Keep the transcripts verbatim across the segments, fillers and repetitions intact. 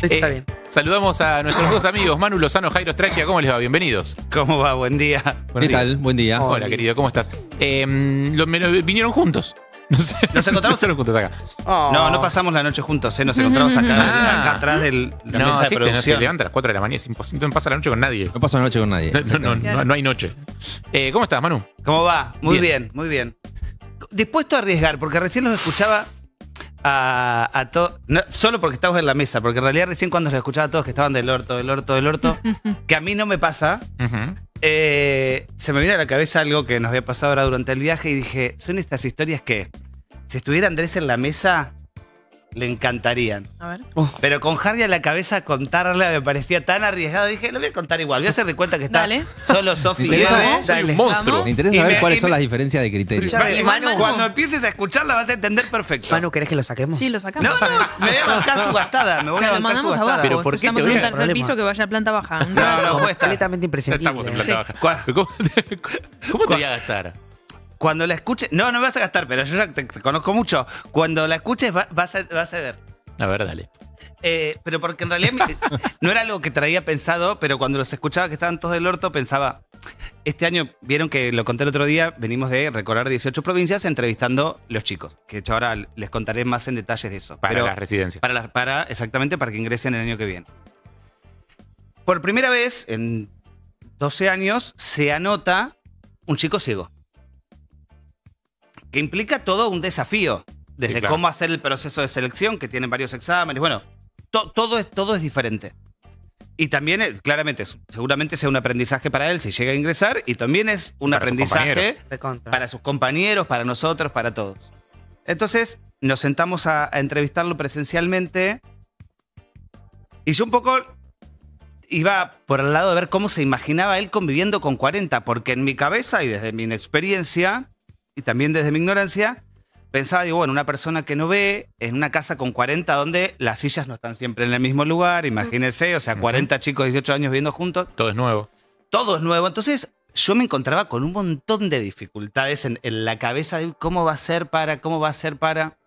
Está Eh, bien. Saludamos a nuestros dos amigos, Manu Lozano, Jairo Strachia. ¿Cómo les va? Bienvenidos. ¿Cómo va? Buen día. Buenos ¿Qué días. tal? Buen día. Hola, querido, ¿cómo estás? Eh, lo- me lo- vinieron juntos. No sé, Nos encontramos- vinieron juntos acá. Oh. No, no pasamos la noche juntos, ¿eh? Nos encontramos acá, Ah. acá atrás de la No, mesa de sí, este no se producción. levanta a las cuatro de la mañana. Es imposible. No pasa la noche con nadie. No paso la noche con nadie. No, no, no, no hay noche. Eh, ¿Cómo estás, Manu? ¿Cómo va? Muy Bien. bien. muy bien. Dispuesto a arriesgar, porque recién los escuchaba a, a todos, no, solo porque estamos en la mesa, porque en realidad recién cuando los escuchaba a todos que estaban del orto, del orto, del orto, que a mí no me pasa, Ujú. eh, se me vino a la cabeza algo que nos había pasado ahora durante el viaje y dije, son estas historias que, si estuviera Andrés en la mesa, le encantarían. A ver. Pero con Harry a la cabeza contarla me parecía tan arriesgado. Dije, lo voy a contar igual. Voy a hacer de cuenta que está Dale. solo Sofi y Me interesa- Eve. Soy un monstruo. Me interesa Y saber me- cuáles y son me- las diferencias de criterio. Escuchame, Va- Igual, Manu, Manu. cuando empieces a escucharla vas a entender perfecto. Manu, ¿querés que lo saquemos? Sí, lo no, sacamos. no, me voy a bancar su gastada. Me O voy sea, a lo bancar su mandamos gastada. abajo. Pero ¿por qué Estamos te en voy un a- tercer problema? piso que vaya a planta baja. No, no puede estar. Completamente imprescindible. Estamos en planta Sí. baja. ¿Cuál? ¿Cómo, ¿Cómo te voy a gastar? Cuando la escuches, no, no me vas a gastar, pero yo ya te, te conozco mucho. Cuando la escuches va- vas a, vas a ver. A ver, dale. Eh, pero porque en realidad mi- no era algo que traía pensado, pero cuando los escuchaba que estaban todos del orto, pensaba, este año, vieron que lo conté el otro día, venimos de recorrer dieciocho provincias entrevistando los chicos, que de hecho ahora les contaré más en detalles de eso. Para Pero las residencias. para, las- para, exactamente, para que ingresen el año que viene. Por primera vez en doce años se anota un chico ciego, que implica todo un desafío. Desde Sí, claro. cómo hacer el proceso de selección, que tienen varios exámenes. Bueno, to- todo, es, todo es diferente. Y también, eh, claramente, su- seguramente sea un aprendizaje para él si llega a ingresar. Y también es un Para sus aprendizaje compañeros. Recontra. para sus compañeros, para nosotros, para todos. Entonces, nos sentamos a, a entrevistarlo presencialmente. Y yo un poco iba por el lado de ver cómo se imaginaba él conviviendo con cuarenta. Porque en mi cabeza y desde mi inexperiencia, y también desde mi ignorancia, pensaba, digo, bueno, una persona que no ve en una casa con cuarenta donde las sillas no están siempre en el mismo lugar, imagínense, o sea, Ujú. cuarenta chicos de dieciocho años viviendo juntos, Todo es nuevo. todo es nuevo. Entonces yo me encontraba con un montón de dificultades en, en la cabeza de cómo va a ser para, cómo va a ser para.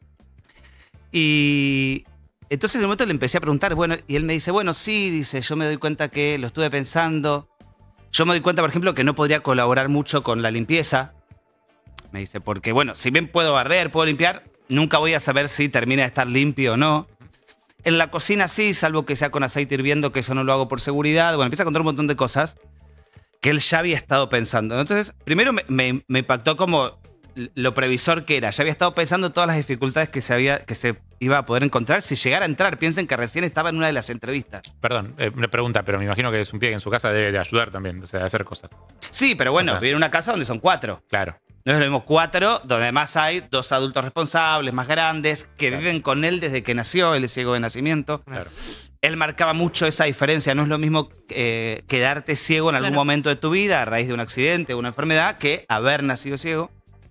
Y entonces en un momento le empecé a preguntar, bueno, y él me dice, bueno, sí, dice, yo me doy cuenta que lo estuve pensando. Yo me doy cuenta, por ejemplo, que no podría colaborar mucho con la limpieza. Me dice, porque bueno, si bien puedo barrer, puedo limpiar, nunca voy a saber si termina de estar limpio o no. En la cocina sí, salvo que sea con aceite hirviendo, que eso no lo hago por seguridad. Bueno, empieza a contar un montón de cosas que él ya había estado pensando. Entonces, primero me, me- me impactó como lo previsor que era. Ya había estado pensando todas las dificultades que se, había, que se iba a poder encontrar si llegara a entrar. Piensen que recién estaba en una de las entrevistas. Perdón, eh, una pregunta, pero me imagino que es un pie que en su casa debe de ayudar también, o sea, de hacer cosas. Sí, pero bueno, O sea. vive en una casa donde son cuatro. Claro. No es lo mismo cuatro, donde además hay dos adultos responsables, más grandes, que Claro. viven con él desde que nació, él es ciego de nacimiento. Claro. Él marcaba mucho esa diferencia. No es lo mismo eh, quedarte ciego en algún Claro. momento de tu vida a raíz de un accidente o una enfermedad que haber nacido ciego.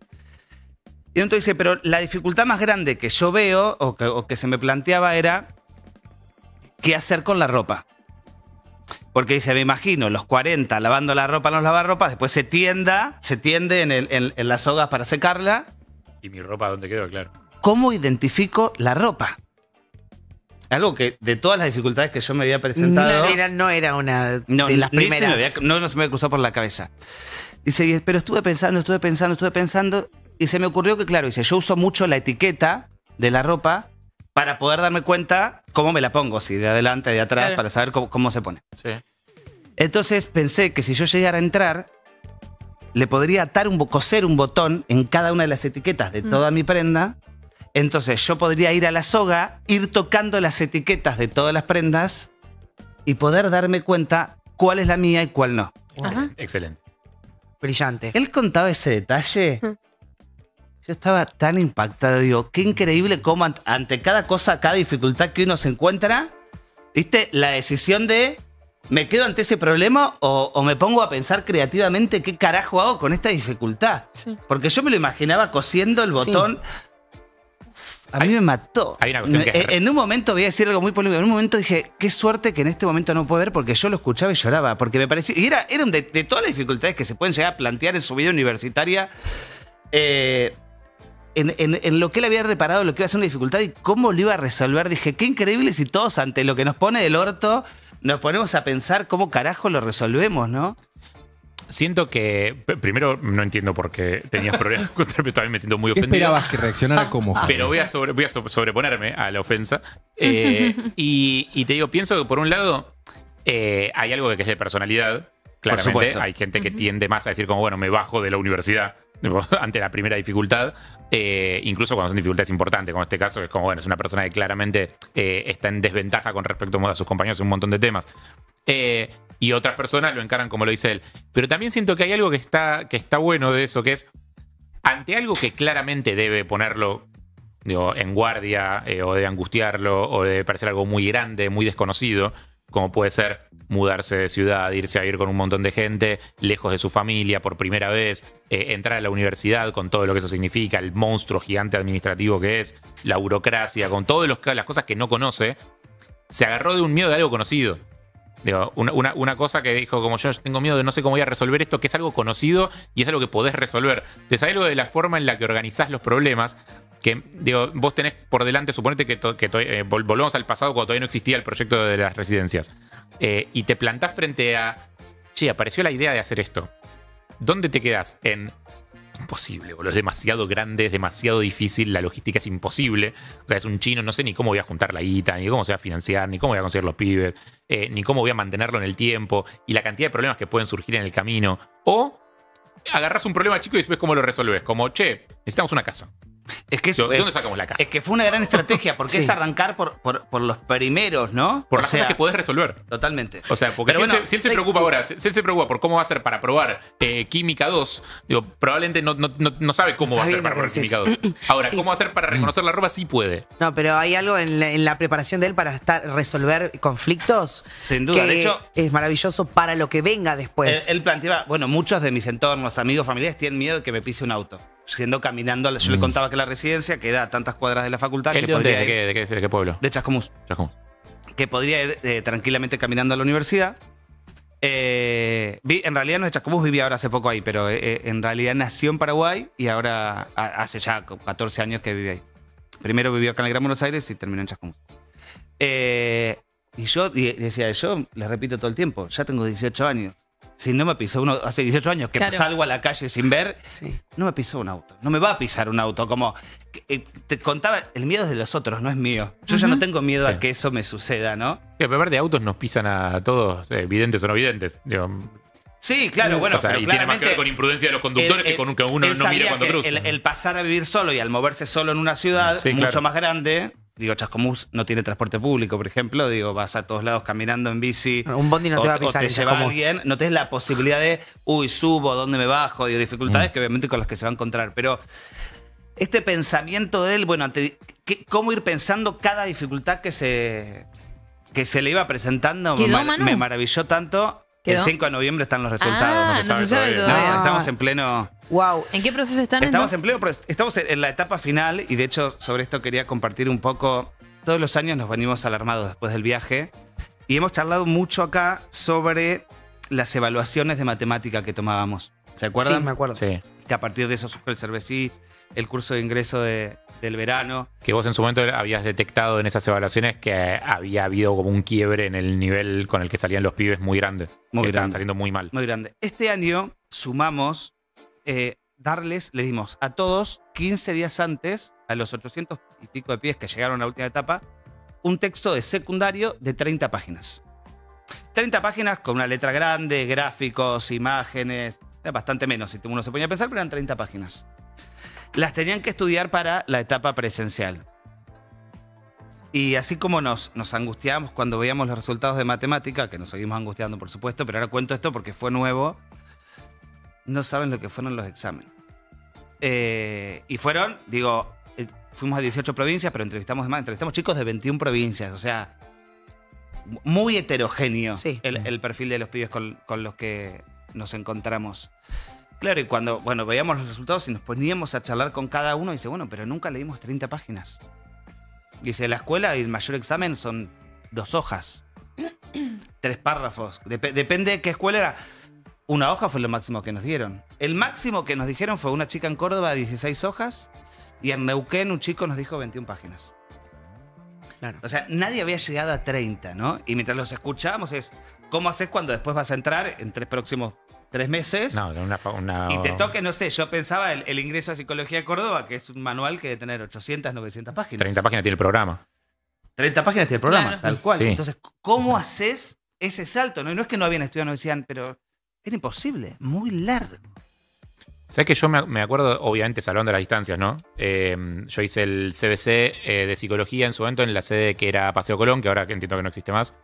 Y entonces dice, pero la dificultad más grande que yo veo o que, o que se me planteaba era qué hacer con la ropa. Porque dice, me imagino los cuarenta lavando la ropa en los lavarropas, después se tienda, se tiende en, el- en- en las sogas para secarla. Y mi ropa, ¿dónde quedó? Claro. ¿Cómo identifico la ropa? Algo que de todas las dificultades que yo me había presentado... No era, no era una No, de las ni se me primeras. había- no, no se me había cruzado por la cabeza. Dice, y- pero estuve pensando, estuve pensando, estuve pensando, y se me ocurrió que, claro, dice, yo uso mucho la etiqueta de la ropa para poder darme cuenta cómo me la pongo, si de adelante, de atrás, Claro. para saber cómo, cómo se pone. Sí. Entonces pensé que si yo llegara a entrar, le podría atar un, bo- coser un botón en cada una de las etiquetas de toda mi prenda. Entonces yo podría ir a la soga, ir tocando las etiquetas de todas las prendas y poder darme cuenta cuál es la mía y cuál no. Ajá. Excelente. Brillante. Él contaba ese detalle. Mm. Yo estaba tan impactado, digo, qué increíble cómo ant- ante cada cosa, cada dificultad que uno se encuentra, viste, la decisión de ¿me quedo ante ese problema o, o me pongo a pensar creativamente qué carajo hago con esta dificultad? Sí. Porque yo me lo imaginaba cosiendo el Sí. botón. A mí Hay- me mató. hay una cuestión Me- que es- En un momento, voy a decir algo muy polémico, en un momento dije, qué suerte que en este momento no puedo ver porque yo lo escuchaba y lloraba, porque me parecía, y era, era un de, de todas las dificultades que se pueden llegar a plantear en su vida universitaria, eh, en, en, en lo que él había reparado, lo que iba a ser una dificultad y cómo lo iba a resolver. Dije, qué increíble si todos ante lo que nos pone del orto nos ponemos a pensar cómo carajo lo resolvemos, ¿no? Siento que, p- primero, no entiendo por qué tenías problemas contra mí, también me siento muy ¿Qué ofendido. esperabas que reaccionara como Javi? Pero voy a, sobre- voy a so- sobreponerme a la ofensa. Eh, y, y te digo, pienso que por un lado eh, hay algo que es de personalidad. Claramente supuesto. hay gente que tiende más a decir como, bueno, me bajo de la universidad tipo, ante la primera dificultad. Eh, incluso cuando son dificultades importantes, como en este caso, es como, bueno, es una persona que claramente eh, está en desventaja con respecto a sus compañeros en un montón de temas. Eh, y otras personas lo encaran como lo dice él. Pero también siento que hay algo que está, que está bueno de eso, que es ante algo que claramente debe ponerlo digo, en guardia, eh, o debe angustiarlo, o debe parecer algo muy grande, muy desconocido, como puede ser mudarse de ciudad, irse a vivir con un montón de gente, lejos de su familia por primera vez, eh, entrar a la universidad con todo lo que eso significa, el monstruo gigante administrativo que es, la burocracia, con todas las cosas que no conoce, se agarró de un miedo de algo conocido. Digo, una, una, una cosa que dijo, como yo tengo miedo de no sé cómo voy a resolver esto, que es algo conocido y es algo que podés resolver. Te sabes algo de la forma en la que organizás los problemas, que digo, vos tenés por delante, suponete que, to, que to, eh, vol, volvamos al pasado cuando todavía no existía el proyecto de las residencias, eh, y te plantás frente a, che, apareció la idea de hacer esto. ¿Dónde te quedás? En... Imposible, boludo. Es demasiado grande, es demasiado difícil, la logística es imposible. O sea, es un chino, no sé ni cómo voy a juntar la guita, ni cómo se va a financiar, ni cómo voy a conseguir los pibes, eh, ni cómo voy a mantenerlo en el tiempo, y la cantidad de problemas que pueden surgir en el camino. O agarrás un problema chico y después cómo lo resolves. Como, che, necesitamos una casa. Es que es, ¿De dónde sacamos la casa? Es que fue una gran estrategia, porque Sí. es arrancar por, por, por los primeros, ¿no? Por O las sea, cosas que podés resolver. Totalmente. O sea, porque Pero si, bueno, él se, si él se hay- preocupa ahora, si, si él se preocupa por cómo va a hacer para probar eh, Química dos, digo, probablemente no, no, no, no sabe cómo Está va a hacer bien para lo probar que Química decís. dos. Ahora, Sí. cómo va a hacer para reconocer la ropa, sí puede. No, pero hay algo en la, en la preparación de él para estar, resolver conflictos. Sin duda, que de hecho- es maravilloso para lo que venga después. Él, él planteaba, bueno, muchos de mis entornos, amigos, familiares, tienen miedo de que me pise un auto. Siendo caminando, yo le contaba que la residencia queda a tantas cuadras de la facultad ¿Él que de, dónde, podría de, ir, qué, de, qué, de qué pueblo? de Chascomús, Chascomús. que podría ir eh, tranquilamente caminando a la universidad. Eh, vi- en realidad no es de Chascomús, vivía ahora hace poco ahí, pero eh, en realidad nació en Paraguay y ahora a- hace ya catorce años que vive ahí. Primero vivió acá en el Gran Buenos Aires y terminó en Chascomús. Eh, y yo y decía, yo le repito todo el tiempo, ya tengo dieciocho años. Si no me pisó uno, hace dieciocho años que Claro. salgo a la calle sin ver, Sí. no me pisó un auto. No me va a pisar un auto. Como que, eh, te contaba, el miedo es de los otros, no es mío. Yo ya no tengo miedo Sí. a que eso me suceda, ¿no? Sí, pero aparte de autos nos pisan a todos, eh, videntes o no videntes. Digo, Sí, claro, bueno, o sea, pero y tiene más que ver claramente con imprudencia de los conductores él- que con un- que uno él no mira sabía cuando que cruza. El, el pasar a vivir solo y al moverse solo en una ciudad Sí, mucho claro. más grande, digo, Chascomús no tiene transporte público, por ejemplo, digo, vas a todos lados caminando en bici. Un bondi no te o- va a pisar O en te lleva Chascomús. alguien, no tienes la posibilidad de, uy, subo, ¿dónde me bajo? Digo, dificultades Mm. que obviamente con las que se va a encontrar. Pero este pensamiento de él, bueno, ante, ¿qué- ¿cómo ir pensando cada dificultad que se, que se le iba presentando? ¿Quedó, me, mar- Manu? me maravilló tanto. El ¿Quedó? cinco de noviembre están los Ah, resultados. no se se sabe sabe todavía. No, todavía. estamos en pleno. Wow. ¿En qué proceso están? Estamos entonces? en pleno, pro- estamos en la etapa final y de hecho sobre esto quería compartir un poco. Todos los años nos venimos alarmados después del viaje y hemos charlado mucho acá sobre las evaluaciones de matemática que tomábamos. ¿Se acuerdan? Sí, me acuerdo. Sí. Que a partir de eso surgió el Cervesí, el curso de ingreso de- del verano. Que vos en su momento habías detectado en esas evaluaciones que había habido como un quiebre en el nivel con el que salían los pibes muy grande. Muy que estaban grande. saliendo muy mal. Muy grande. Este año sumamos eh, darles, le dimos a todos quince días antes, a los ochocientos y pico de pibes que llegaron a la última etapa, un texto de secundario de treinta páginas. treinta páginas con una letra grande, gráficos, imágenes, era bastante menos si uno se ponía a pensar, pero eran treinta páginas. Las tenían que estudiar para la etapa presencial. Y así como nos, nos angustiamos cuando veíamos los resultados de matemática, que nos seguimos angustiando por supuesto, pero ahora cuento esto porque fue nuevo, no saben lo que fueron los exámenes. Eh, y fueron, digo, eh, fuimos a dieciocho provincias, pero entrevistamos demás, entrevistamos chicos de veintiuna provincias, o sea, muy heterogéneo Sí. el, el perfil de los pibes con, con los que nos encontramos. Claro, y cuando, bueno, veíamos los resultados y nos poníamos a charlar con cada uno, dice, bueno, pero nunca leímos treinta páginas. Dice, la escuela y el mayor examen son dos hojas, tres párrafos. Dep- depende de qué escuela era. Una hoja fue lo máximo que nos dieron. El máximo que nos dijeron fue una chica en Córdoba de dieciséis hojas Y en Neuquén un chico nos dijo veintiuna páginas. Claro. O sea, nadie había llegado a treinta, ¿no? Y mientras los escuchábamos es, ¿cómo haces cuando después vas a entrar en tres próximos tres meses? No, una, una, Y te toque, no sé, yo pensaba el, el ingreso a Psicología de Córdoba, que es un manual que debe tener ochocientas, novecientas páginas. treinta páginas tiene el programa. treinta páginas tiene el programa, Claro. tal cual. Sí. Entonces, ¿cómo haces ese salto? No, Y no es que no habían estudiado, no decían, pero era imposible, muy largo. ¿Sabes que yo me, me acuerdo, obviamente, salvando las distancias, ¿no? Eh, yo hice el C B C eh, de psicología en su momento en la sede que era Paseo Colón, que ahora entiendo que no existe más.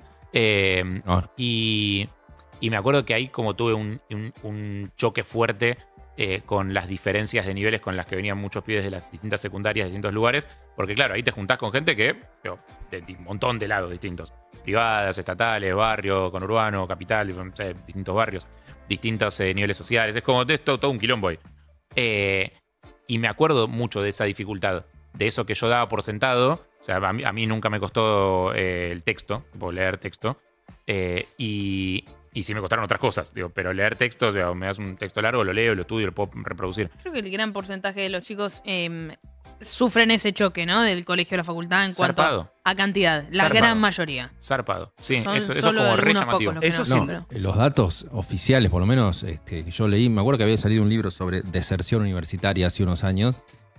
Eh, No. y, y me acuerdo que ahí como tuve un, un- un choque fuerte eh, con las diferencias de niveles con las que venían muchos pibes de las distintas secundarias de distintos lugares. Porque claro, ahí te juntás con gente que, digo, de, de un montón de lados distintos. Privadas, estatales, barrio, conurbano, capital, no sé, distintos barrios. Distintos eh, niveles sociales. Es como esto, todo un quilombo ahí. Eh, y me acuerdo mucho de esa dificultad, de eso que yo daba por sentado. O sea, a mí, a mí nunca me costó eh, el texto, tipo leer texto. Eh, y, y sí me costaron otras cosas, digo, pero leer texto, o sea, me das un texto largo, lo leo, lo estudio, lo puedo reproducir. Creo que el gran porcentaje de los chicos eh, sufren ese choque, ¿no? Del colegio a la facultad en cuanto Zarpado. a cantidad. La Zarpado. gran mayoría. Zarpado. Sí, Son eso, eso es solo como re algunos llamativo. pocos los que Eso no sí. sufren. No, los datos oficiales, por lo menos, este, que yo leí, me acuerdo que había salido un libro sobre deserción universitaria hace unos años,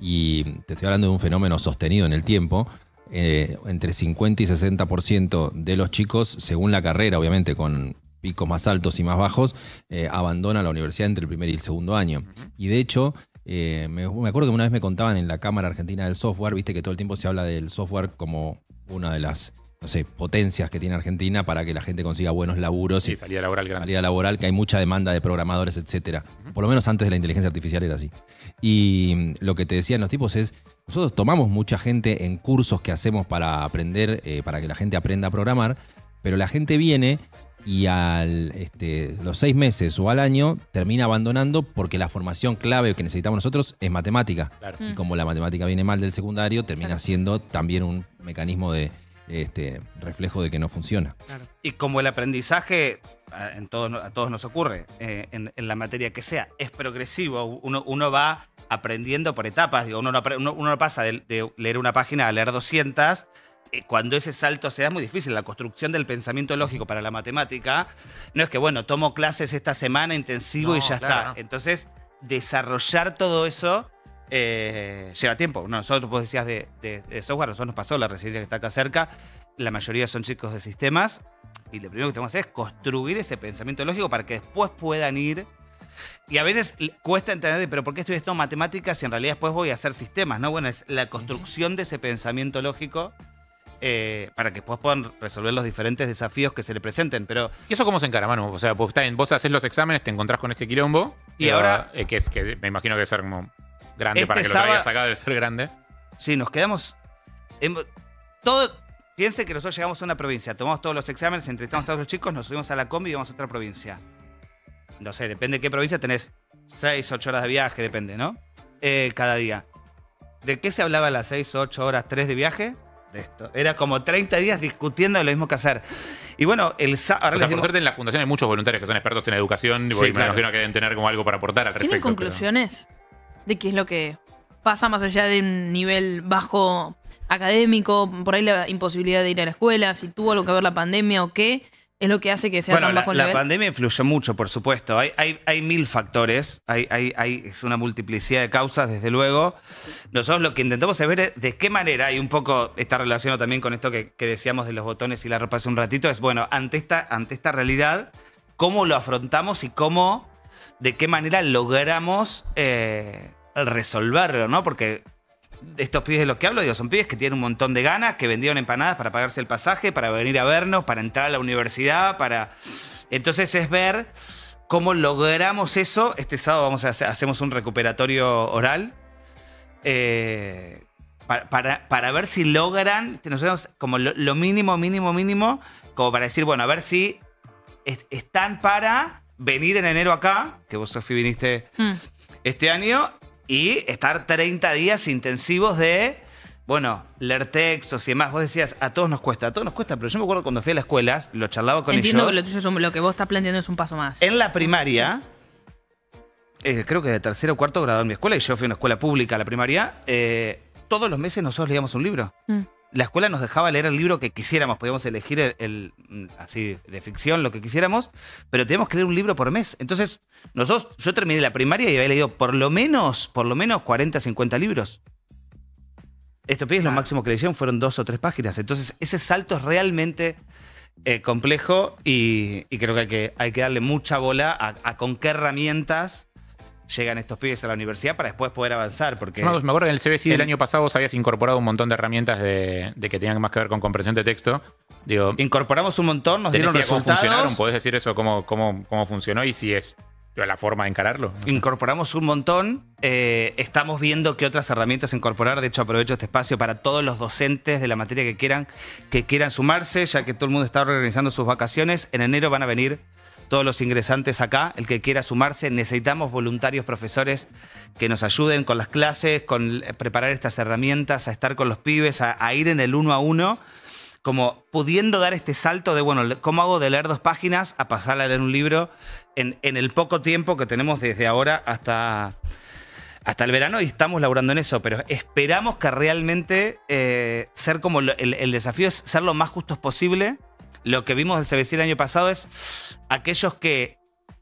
y te estoy hablando de un fenómeno sostenido en el tiempo. Eh, entre cincuenta y sesenta por ciento de los chicos, según la carrera, obviamente con picos más altos y más bajos, eh, abandonan la universidad entre el primer y el segundo año. Y de hecho, eh, me, me acuerdo que una vez me contaban en la Cámara Argentina del Software, viste que todo el tiempo se habla del software como una de las, no sé, potencias que tiene Argentina para que la gente consiga buenos laburos Sí, y salida laboral grande. salida laboral, que hay mucha demanda de programadores, etcétera. Por lo menos antes de la inteligencia artificial era así. Y mm, lo que te decían los tipos es, nosotros tomamos mucha gente en cursos que hacemos para aprender, eh, para que la gente aprenda a programar, pero la gente viene y a este, los seis meses o al año termina abandonando porque la formación clave que necesitamos nosotros es matemática. Claro. Mm. Y como la matemática viene mal del secundario, termina Claro. siendo también un mecanismo de este, reflejo de que no funciona. Y como el aprendizaje, a, en todos, a todos nos ocurre, eh, en, en la materia que sea, es progresivo, uno, uno va aprendiendo por etapas, digo, uno, no, apre- uno, uno no pasa de, de leer una página a leer doscientas, eh, cuando ese salto se da es muy difícil. La construcción del pensamiento lógico para la matemática no es que, bueno, tomo clases esta semana intensivo No, y ya claro, está. no. Entonces, desarrollar todo eso eh, lleva tiempo. Nosotros, vos decías de, de- de software, nosotros nos pasó la residencia que está acá cerca, la mayoría son chicos de sistemas, y lo primero que tenemos que hacer es construir ese pensamiento lógico para que después puedan ir. Y a veces le- cuesta entender, pero ¿por qué estoy estudiando matemáticas si en realidad después voy a hacer sistemas? ¿No? Bueno, es la construcción de ese pensamiento lógico eh, para que después puedan resolver los diferentes desafíos que se le presenten. Pero ¿Y eso cómo se encara, Manu? O sea, pues, está bien, vos haces los exámenes, te encontrás con este quilombo. Y eh, ahora- eh, que es que me imagino que debe ser como grande Este para que lo sábado- traigas acá, debe ser grande. sí, nos quedamos. hemos- todo. Piense que nosotros llegamos a una provincia, tomamos todos los exámenes, entrevistamos a todos los chicos, nos subimos a la combi y vamos a otra provincia. No sé, depende de qué provincia tenés seis, ocho horas de viaje, depende, ¿no? Eh, cada día. ¿De qué se hablaba las seis, ocho horas, tres de viaje? De esto. Era como treinta días discutiendo de lo mismo que hacer. Y bueno, el sa- ahora O sea, les por digo- suerte en la fundación hay muchos voluntarios que son expertos en educación y Sí, me claro. imagino que deben tener como algo para aportar al respecto. ¿Tienen pero- conclusiones de qué es lo que pasa más allá de un nivel bajo académico, por ahí la imposibilidad de ir a la escuela, si tuvo algo que ver la pandemia o qué es lo que hace que sea Bueno, tan la, bajo el la nivel? pandemia influyó mucho, por supuesto. Hay, hay, hay mil factores, hay, hay, hay, es una multiplicidad de causas, desde luego. Nosotros lo que intentamos es ver de qué manera, y un poco está relacionado también con esto que, que decíamos de los botones y la ropa hace un ratito, es, bueno, ante esta, ante esta realidad, cómo lo afrontamos y cómo, de qué manera logramos eh, resolverlo, ¿no? Porque estos pibes de los que hablo, digo, son pibes que tienen un montón de ganas, que vendieron empanadas para pagarse el pasaje, para venir a vernos, para entrar a la universidad, para... Entonces es ver cómo logramos eso. Este sábado vamos a hacer, hacemos un recuperatorio oral eh, para, para, para ver si logran, nosotros como lo, lo mínimo, mínimo, mínimo, como para decir, bueno, a ver si est- están para venir en enero acá, que vos, Sofi, viniste Hmm. este año, y estar treinta días intensivos de, bueno, leer textos y demás. Vos decías, a todos nos cuesta, a todos nos cuesta, pero yo me acuerdo cuando fui a las escuelas, lo charlaba con Entiendo ellos. que lo tuyo es un- lo que vos estás planteando es un paso más. En la primaria, eh, creo que de tercero o cuarto grado en mi escuela, y yo fui a una escuela pública, la primaria, eh, todos los meses nosotros leíamos un libro. Mm. La escuela nos dejaba leer el libro que quisiéramos, podíamos elegir el, el- así de ficción, lo que quisiéramos, pero teníamos que leer un libro por mes. Entonces, nosotros, yo terminé la primaria y había leído por lo menos, por lo menos cuarenta, cincuenta libros. Estos pibes lo máximo que leyeron fueron dos o tres páginas. Entonces, ese salto es realmente eh, complejo y, y creo que hay, que hay que darle mucha bola a, a con qué herramientas llegan estos pibes a la universidad para después poder avanzar. Porque No, me acuerdo que en el C B C del el- año pasado vos habías incorporado un montón de herramientas de, de que tenían más que ver con comprensión de texto. Digo, incorporamos un montón, nos ¿tenés dieron idea cómo funcionaron? resultados. ¿Podés decir eso, cómo, cómo, cómo funcionó y si es la forma de encararlo? Incorporamos un montón. eh, estamos viendo qué otras herramientas incorporar. De hecho, aprovecho este espacio para todos los docentes de la materia que quieran, que quieran sumarse, ya que todo el mundo está organizando sus vacaciones. En enero van a venir todos los ingresantes acá. El que quiera sumarse, necesitamos voluntarios profesores que nos ayuden con las clases, con preparar estas herramientas, a estar con los pibes, a, a ir en el uno a uno, como pudiendo dar este salto de, bueno, ¿cómo hago de leer dos páginas a pasar a leer un libro en, en el poco tiempo que tenemos desde ahora hasta, hasta el verano? Y estamos laburando en eso, pero esperamos que realmente eh, ser como lo- el, el desafío es ser lo más justos posible. Lo que vimos del C B C el año pasado es aquellos que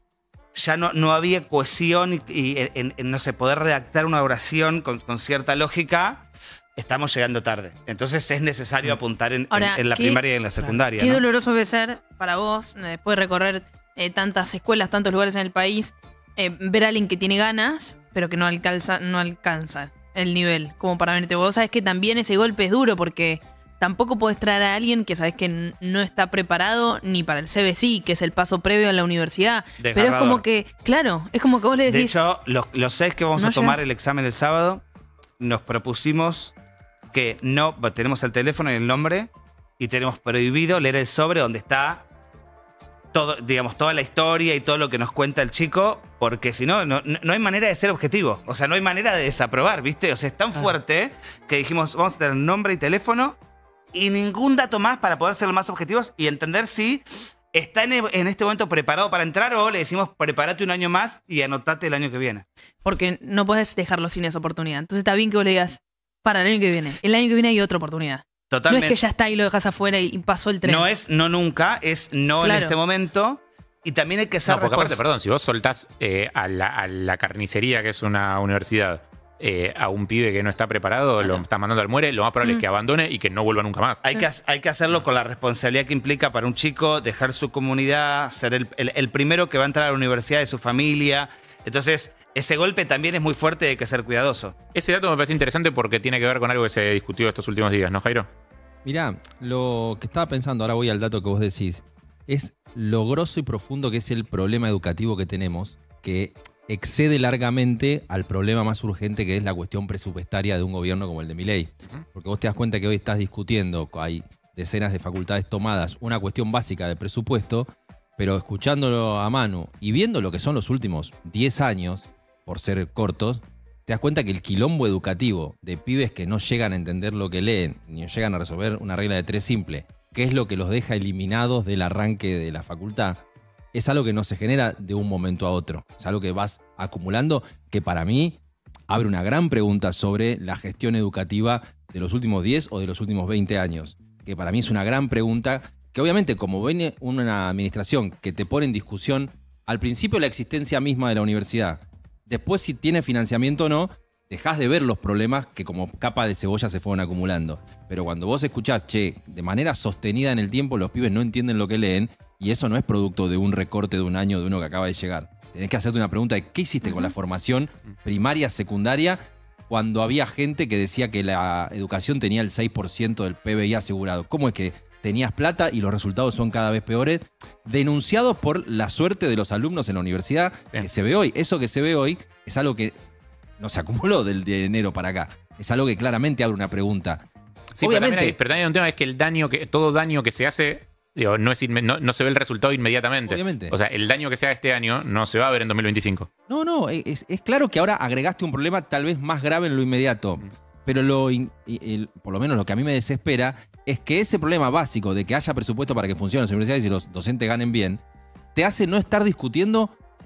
ya no, no había cohesión y, y en, en, no sé, poder redactar una oración con, con cierta lógica. Estamos llegando tarde. Entonces es necesario apuntar en, Ahora, en- en la ¿qué- primaria y en la secundaria. Qué ¿no? doloroso debe ser para vos, eh, después de recorrer eh, tantas escuelas, tantos lugares en el país, eh, ver a alguien que tiene ganas, pero que no alcanza, no alcanza el nivel como para venirte. Vos sabés que también ese golpe es duro porque tampoco podés traer a alguien que sabés que n- no está preparado ni para el C B C, que es el paso previo a la universidad. Pero es Desgarrador. como que, claro, es como que vos le De decís, hecho, los, los seis que vamos No a tomar llegas. el examen el sábado, nos propusimos que no, tenemos el teléfono y el nombre, y tenemos prohibido leer el sobre donde está todo, digamos, toda la historia y todo lo que nos cuenta el chico, porque si no, no, no hay manera de ser objetivo. O sea, no hay manera de desaprobar, ¿viste? O sea, es tan fuerte que dijimos, vamos a tener nombre y teléfono y ningún dato más para poder ser lo más objetivos y entender si está en, en este momento preparado para entrar o le decimos, prepárate un año más y anotate el año que viene. porque no podés dejarlo sin esa oportunidad. Entonces está bien que vos le digas, para el año que viene. El año que viene hay otra oportunidad. Totalmente. No es que ya está y lo dejas afuera y, y pasó el tren. No es no nunca, es no Claro. en este momento. Y también hay que ser No, porque aparte, respons- perdón, si vos soltás eh, a, la, a la carnicería, que es una universidad, eh, a un pibe que no está preparado, lo estás mandando al muere, lo más probable Mm. es que abandone y que no vuelva nunca más. Hay que, ha- hay que hacerlo con la responsabilidad que implica para un chico, dejar su comunidad, ser el, el- el primero que va a entrar a la universidad de su familia. Entonces, ese golpe también es muy fuerte y hay que ser cuidadoso. Ese dato me parece interesante porque tiene que ver con algo que se discutió estos últimos días, ¿no, Jairo? Mirá, lo que estaba pensando, ahora voy al dato que vos decís, es lo grosso y profundo que es el problema educativo que tenemos, que excede largamente al problema más urgente que es la cuestión presupuestaria de un gobierno como el de Milei. Porque vos te das cuenta que hoy estás discutiendo, hay decenas de facultades tomadas, una cuestión básica de presupuesto, pero escuchándolo a Manu y viendo lo que son los últimos diez años, por ser cortos, te das cuenta que el quilombo educativo de pibes que no llegan a entender lo que leen, ni llegan a resolver una regla de tres simple, que es lo que los deja eliminados del arranque de la facultad, es algo que no se genera de un momento a otro. Es algo que vas acumulando, que para mí abre una gran pregunta sobre la gestión educativa de los últimos diez o de los últimos veinte años. Que para mí es una gran pregunta, que obviamente como viene una administración que te pone en discusión al principio la existencia misma de la universidad, después si tiene financiamiento o no, dejás de ver los problemas que como capa de cebolla se fueron acumulando. Pero cuando vos escuchás, che, de manera sostenida en el tiempo los pibes no entienden lo que leen, y eso no es producto de un recorte de un año de uno que acaba de llegar. Tenés que hacerte una pregunta de qué hiciste con la formación primaria, secundaria, cuando había gente que decía que la educación tenía el seis por ciento del P B I asegurado. ¿Cómo es que tenías plata y los resultados son cada vez peores? Denunciados por la suerte de los alumnos en la universidad, Bien. que se ve hoy. Eso que se ve hoy es algo que no se acumuló del de enero para acá. Es algo que claramente abre una pregunta. Sí, pero también, hay, pero también hay un tema, es que el daño que, todo daño que se hace, digo, no, es inme- no, no se ve el resultado inmediatamente. Obviamente. O sea, el daño que se haga este año no se va a ver en dos mil veinticinco. No, no, es, es claro que ahora agregaste un problema tal vez más grave en lo inmediato. Pero lo in- y- el- por lo menos lo que a mí me desespera es que ese problema básico de que haya presupuesto para que funcionen las universidades y los docentes ganen bien, te hace no estar discutiendo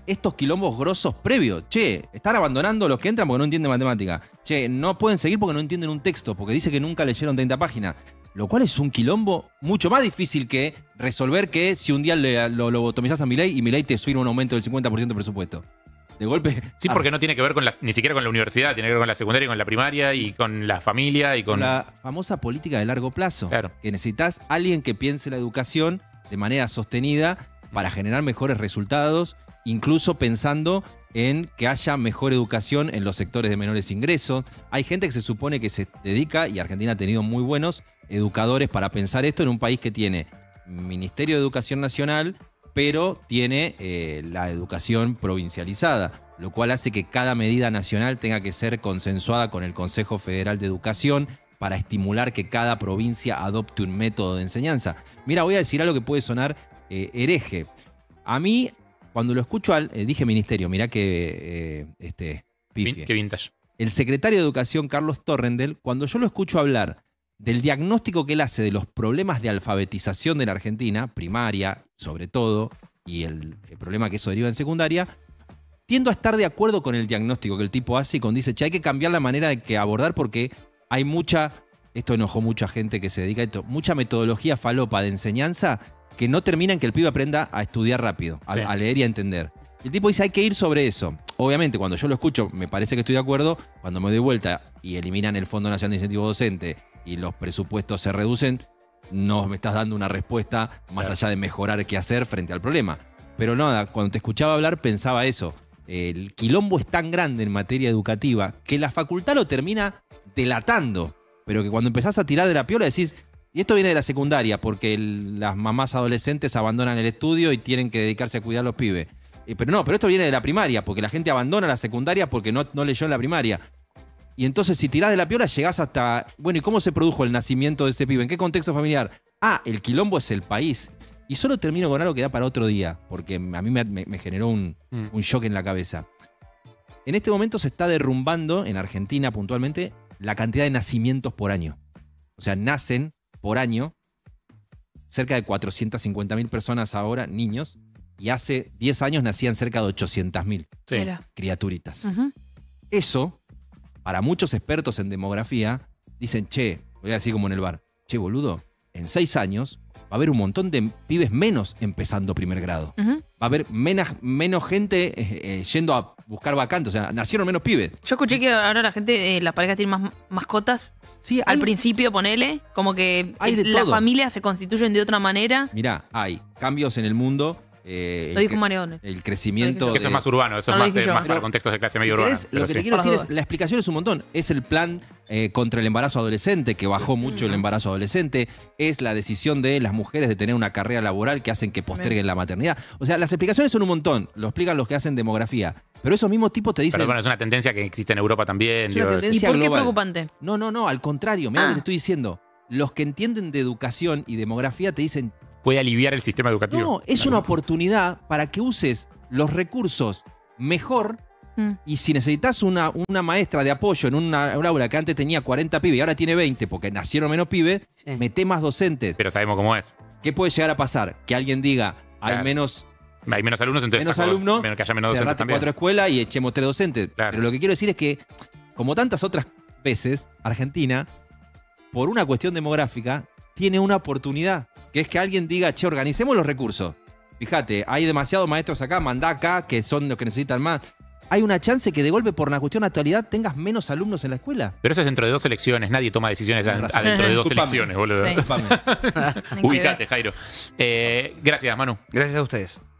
estos quilombos grosos previos. Che, están abandonando los que entran porque no entienden matemática. Che, no pueden seguir porque no entienden un texto, porque dice que nunca leyeron treinta páginas. Lo cual es un quilombo mucho más difícil que resolver que si un día le, lo lobotomizás a Milei y Milei te firma un aumento del cincuenta por ciento de presupuesto. De golpe. Sí, porque no tiene que ver con las, ni siquiera con la universidad, tiene que ver con la secundaria, con la primaria y con la familia y con. La famosa política de largo plazo. Claro. Que necesitas alguien que piense la educación de manera sostenida para generar mejores resultados, incluso pensando en que haya mejor educación en los sectores de menores ingresos. Hay gente que se supone que se dedica, y Argentina ha tenido muy buenos educadores para pensar esto en un país que tiene Ministerio de Educación Nacional, pero tiene eh, la educación provincializada, lo cual hace que cada medida nacional tenga que ser consensuada con el Consejo Federal de Educación para estimular que cada provincia adopte un método de enseñanza. Mira, voy a decir algo que puede sonar eh, hereje. A mí, cuando lo escucho al... Eh, dije ministerio, mirá que... Eh, este, pifie. Qué vintage. El secretario de Educación, Carlos Torrendel, cuando yo lo escucho hablar del diagnóstico que él hace de los problemas de alfabetización de la Argentina, primaria sobre todo, y el, el problema que eso deriva en secundaria, tiendo a estar de acuerdo con el diagnóstico que el tipo hace y cuando dice, che, hay que cambiar la manera de que abordar porque hay mucha, esto enojó mucha gente que se dedica a esto, mucha metodología falopa de enseñanza que no termina en que el pibe aprenda a estudiar rápido, a, Sí. a leer y a entender. El tipo dice, hay que ir sobre eso. Obviamente, cuando yo lo escucho, me parece que estoy de acuerdo. Cuando me doy vuelta y eliminan el Fondo Nacional de Incentivo Docente y los presupuestos se reducen, no me estás dando una respuesta más Claro. allá de mejorar qué hacer frente al problema. Pero nada, cuando te escuchaba hablar pensaba eso. El quilombo es tan grande en materia educativa que la facultad lo termina delatando. Pero que cuando empezás a tirar de la piola decís, y esto viene de la secundaria, porque el- las mamás adolescentes abandonan el estudio y tienen que dedicarse a cuidar a los pibes. Eh, Pero no, pero esto viene de la primaria, porque la gente abandona la secundaria porque no, no leyó en la primaria. Y entonces si tirás de la piola llegás hasta... Bueno, ¿y cómo se produjo el nacimiento de ese pibe? ¿En qué contexto familiar? Ah, el quilombo es el país. Y solo termino con algo que da para otro día, porque a mí me, me- me generó un, Mm. un shock en la cabeza. En este momento se está derrumbando, en Argentina puntualmente, la cantidad de nacimientos por año. O sea, nacen por año cerca de cuatrocientas cincuenta mil personas ahora, niños, y hace diez años nacían cerca de ochocientas mil Sí. Mira. criaturitas. Ujú. Eso, para muchos expertos en demografía, dicen, che, voy a decir como en el bar, che, boludo, en seis años va a haber un montón de pibes menos empezando primer grado. Ujú. Va a haber menos, menos gente eh, eh, yendo a buscar vacantes. O sea, nacieron menos pibes. Yo escuché que ahora la gente, eh, las parejas tienen más mascotas. Sí, Al hay, principio, ponele, como que Hay de eh, las todo. familias se constituyen de otra manera. mirá, hay cambios en el mundo. eh, Lo el, dijo cre- Mario Donel. el crecimiento Que eso de... es más urbano, eso No es lo más, dije eh, yo. más Pero, para contextos de clase Si medio querés, urbana. lo pero que sí. te quiero Por decir las es, dudas. la explicación es un montón. Es el plan eh, contra el embarazo adolescente, que bajó mucho el embarazo adolescente. Es la decisión de las mujeres de tener una carrera laboral que hacen que posterguen la maternidad. O sea, las explicaciones son un montón. Lo explican los que hacen demografía. Pero esos mismos tipos te dicen... Pero bueno, es una tendencia que existe en Europa también. Es una digo, ¿Y tendencia por qué es global. preocupante? No, no, no, al contrario. Mira Ah. lo que te estoy diciendo. Los que entienden de educación y demografía te dicen, puede aliviar el sistema educativo. no, es una oportunidad para que uses los recursos mejor. Mm. Y si necesitas una, una maestra de apoyo en una, un aula que antes tenía cuarenta pibes y ahora tiene veinte porque nacieron menos pibes, Sí. mete más docentes. Pero sabemos cómo es. ¿Qué puede llegar a pasar? Que alguien diga, hay Claro. menos, Hay menos alumnos, entonces menos saco- alumnos, menos que haya menos docentes cerrate también. cuatro escuelas y echemos tres docentes. Claro. Pero lo que quiero decir es que, como tantas otras veces, Argentina, por una cuestión demográfica, tiene una oportunidad, que es que alguien diga, che, organicemos los recursos. Fíjate, hay demasiados maestros acá, mandá acá, que son los que necesitan más. Hay una chance que de golpe, por una cuestión de actualidad, tengas menos alumnos en la escuela. Pero eso es dentro de dos elecciones. Nadie toma decisiones Tenés a- razón. adentro de dos Disculpame. elecciones, boludo. Sí. Disculpame. Tienen que ver. Ubicate, Jairo. Eh, gracias, Manu. Gracias a ustedes.